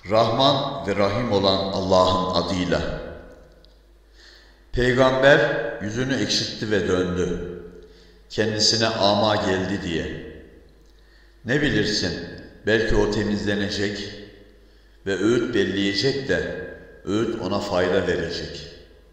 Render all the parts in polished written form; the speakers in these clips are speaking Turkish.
Rahman ve Rahim olan Allah'ın adıyla. Peygamber yüzünü ekşitti ve döndü. Kendisine ama geldi diye. Ne bilirsin, belki o temizlenecek ve öğüt belleyecek de öğüt ona fayda verecek.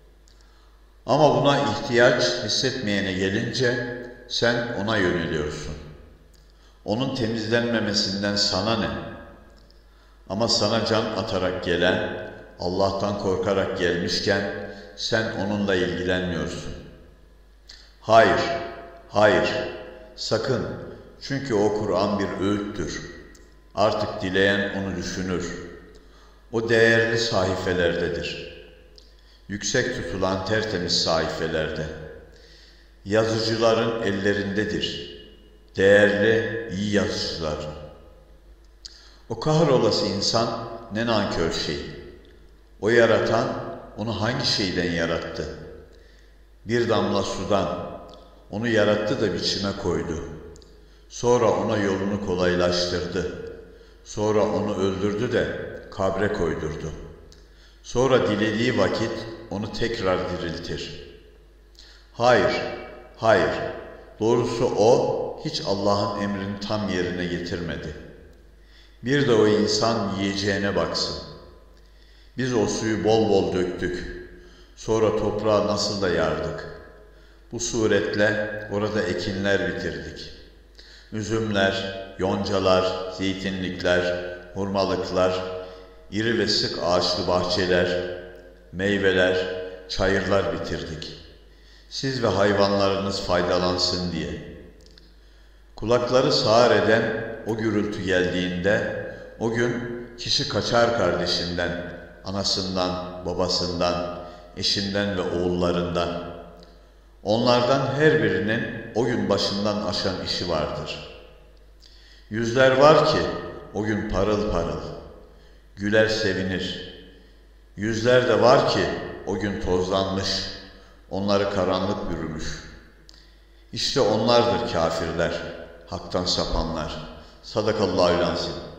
Ama buna ihtiyaç hissetmeyene gelince sen ona yöneliyorsun. Onun temizlenmemesinden sana ne? Ama sana can atarak gelen, Allah'tan korkarak gelmişken sen onunla ilgilenmiyorsun. Hayır, hayır, sakın. Çünkü o Kur'an bir öğüttür. Artık dileyen onu düşünür. O değerli sahifelerdedir. Yüksek tutulan tertemiz sahifelerde. Yazıcıların ellerindedir. Değerli, iyi yazıcılar. O kahrolası insan ne nankör şey. O yaratan onu hangi şeyden yarattı? Bir damla sudan. Onu yarattı da biçime koydu. Sonra ona yolunu kolaylaştırdı. Sonra onu öldürdü de kabre koydurdu. Sonra dilediği vakit onu tekrar diriltir. Hayır, hayır. Doğrusu o hiç Allah'ın emrini tam yerine getirmedi. Bir de o insan yiyeceğine baksın. Biz o suyu bol bol döktük. Sonra toprağı nasıl da yardık. Bu suretle orada ekinler bitirdik. Üzümler, yoncalar, zeytinlikler, hurmalıklar, iri ve sık ağaçlı bahçeler, meyveler, çayırlar bitirdik. Siz ve hayvanlarınız faydalansın diye. Kulakları sağır eden o gürültü geldiğinde, o gün kişi kaçar kardeşinden, anasından, babasından, eşinden ve oğullarından. Onlardan her birinin o gün başından aşan işi vardır. Yüzler var ki o gün parıl parıl, güler sevinir. Yüzler de var ki o gün tozlanmış, onları karanlık bürümüş. İşte onlardır kafirler, haktan sapanlar. Sadakallahü l-azim.